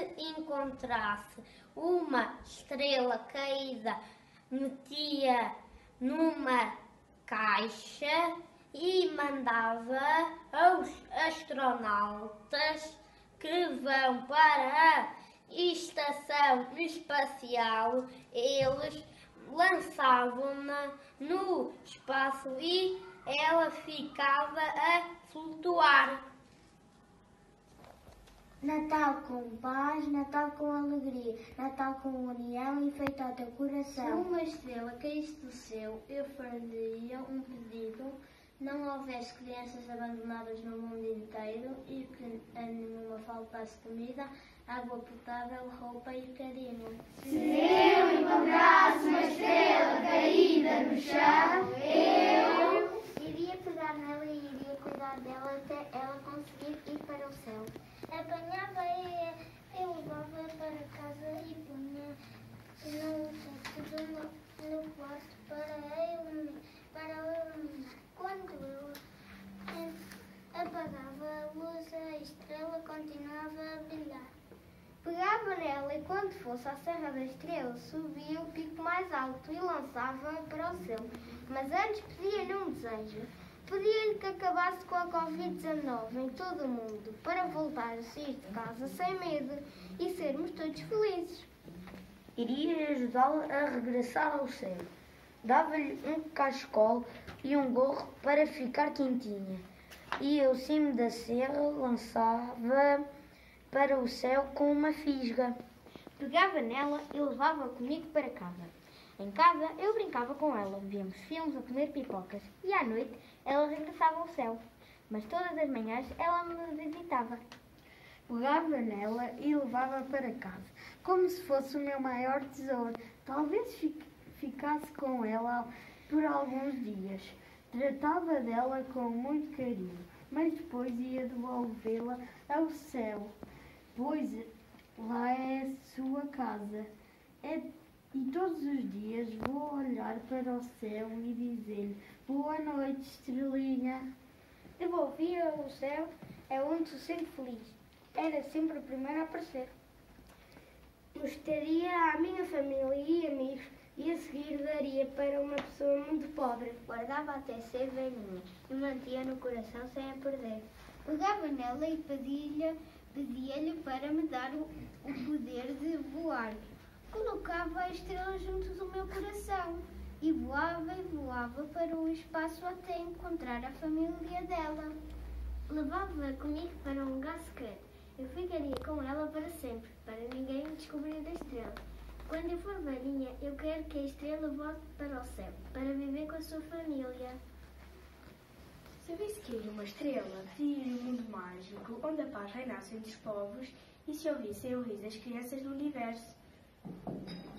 encontrasse uma estrela caída, metia numa caixa e mandava aos astronautas que vão para a estação espacial. Eles lançavam-na no espaço e ela ficava a flutuar. Natal com paz, Natal com alegria, Natal com união e feito ao teu coração. Se uma estrela caísse do céu, eu faria um pedido: não houvesse crianças abandonadas no mundo inteiro e que a nenhuma faltasse comida, água potável, roupa e carinho. Se eu encontrasse uma estrela caída no chão, eu iria pegar nela e iria cuidar dela até ela conseguir ir para o céu. Apanhava e eu levava para casa e punha no quarto para iluminar. Quando eu apagava a luz, a estrela continuava a brilhar. Pegava nela e quando fosse à Serra da Estrela, subia o pico mais alto e lançava-a para o céu. Mas antes pedia-lhe um desejo. Pedia-lhe que acabasse com a Covid-19 em todo o mundo, para voltar a sair de casa sem medo e sermos todos felizes. Iria ajudá-la a regressar ao céu. Dava-lhe um cachecol e um gorro para ficar quentinha. E ao cimo da serra lançava para o céu com uma fisga. Pegava nela e levava comigo para casa. Em casa eu brincava com ela, víamos filmes a comer pipocas e à noite ela regressava ao céu. Mas todas as manhãs ela me visitava. Pegava nela e levava para casa, como se fosse o meu maior tesouro. Talvez ficasse com ela por alguns dias. Tratava dela com muito carinho, mas depois ia devolvê-la ao céu, pois lá é a sua casa. E todos os dias vou olhar para o céu e dizer-lhe: boa noite, estrelinha. Devolvia o céu é onde se sente feliz. Era sempre o primeiro a aparecer. Mostraria à minha família e amigos e a seguir daria para uma pessoa muito pobre. Guardava até ser velhinha e mantinha no coração sem a perder. Pegava nela e pedia-lhe para me dar o poder de voar. Colocava a estrela junto do meu coração e voava para o espaço até encontrar a família dela. Levava comigo para um lugar secreto. Eu ficaria com ela para sempre, para ninguém descobrir a estrela. Quando eu for velhinha, eu quero que a estrela volte para o céu, para viver com a sua família. Se visse cair uma estrela, teria um mundo mágico, onde a paz reinasse entre os povos e se ouvissem o riso das crianças do universo.